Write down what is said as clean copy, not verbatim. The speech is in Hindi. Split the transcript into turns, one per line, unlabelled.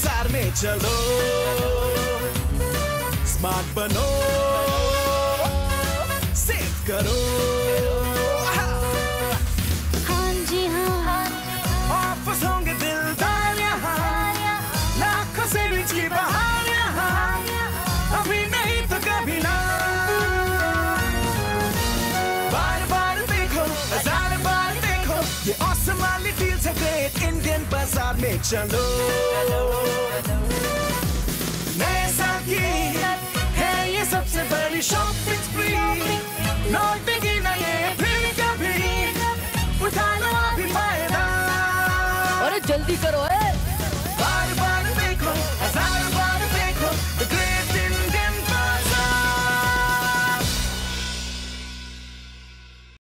बाजार में चलो, स्मार्ट बनो, सेव करो।
हाँ जी हाँ,
ऑफर्स होंगे दिलदार यहाँ, लाखों सेविंग्स की बहार यहाँ, अभी नहीं तो कभी ना। बार बार देखो, हजार बार देखो, ये ऑसम वाली डील्स है ग्रेट इंडियन बाजार में चलो। नए साल की है ये सबसे बड़ी शॉपिंग स्प्री,